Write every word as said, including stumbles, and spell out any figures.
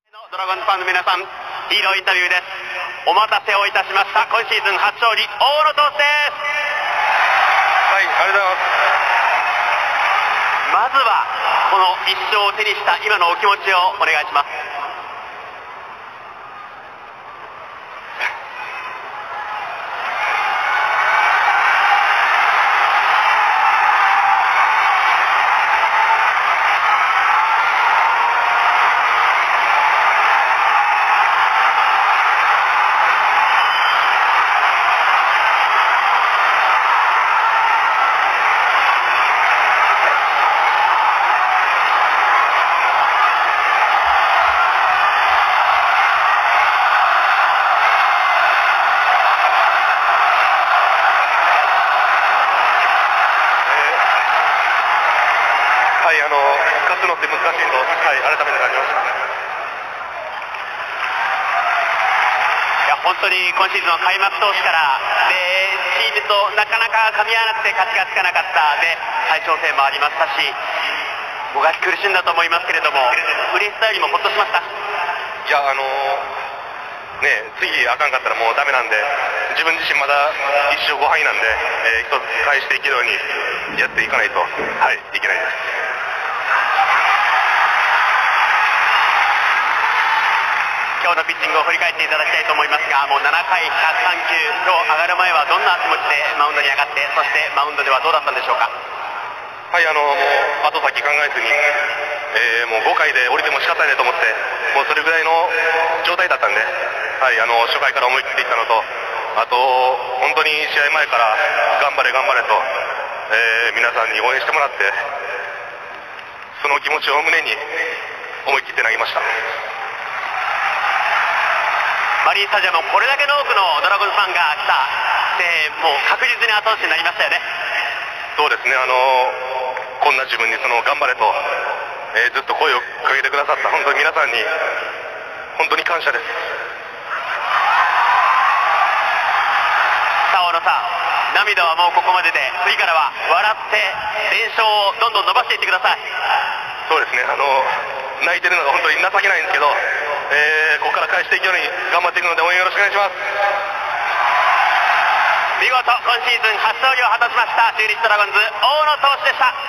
ドラゴンズファンの皆さん、ヒーローインタビューです。お待たせをいたしました。今シーズン初勝利、大野投手です。 はい、ありがとうございます。 まずはこのいっ勝を手にした今のお気持ちをお願いします。 はい、あの勝つのって難しいと、はい、改めて感じました。 いや本当に今シーズンの開幕投手からでチームとなかなか噛み合わなくて勝ちがつかなかったで再挑戦もありましたし、もがき苦しんだと思いますけれども、嬉しさよりもほっとしました。 いや、あのね、次あかんかったらもうダメなんで、自分自身まだいっ勝ご敗なんで、えー、一つ返していけるようにやっていかないと、はい、いけないです。 今日のピッチングを振り返っていただきたいと思いますが、もうななかいひゃくさんきゅう、今日上がる前はどんな気持ちでマウンドに上がって、そしてマウンドではどうだったんでしょうか。 はい、あのもう後先考えずに、えー、もうごかいで降りても仕方ないと思って、もうそれぐらいの状態だったんで、はい、あの初回から思い切っていったのと、あと本当に試合前から頑張れ頑張れと、えー、皆さんに応援してもらって、その気持ちを胸に思い切って投げました。 マリンスタジアム、これだけの多くのドラゴンズファンが来たで、もう確実に後押しになりましたよね。 そうですね、あのこんな自分にその頑張れと、えー、ずっと声をかけてくださった本当に皆さんに本当に感謝です。 さあ大野さん、涙はもうここまでで、次からは笑って連勝をどんどん伸ばしていってください。 そうですね、あの泣いてるのが本当に情けないんですけど、えー、ここから返していくように頑張っていくので応援よろしくお願いします。 見事今シーズン初勝利を果たしました中日ドラゴンズ大野投手でした。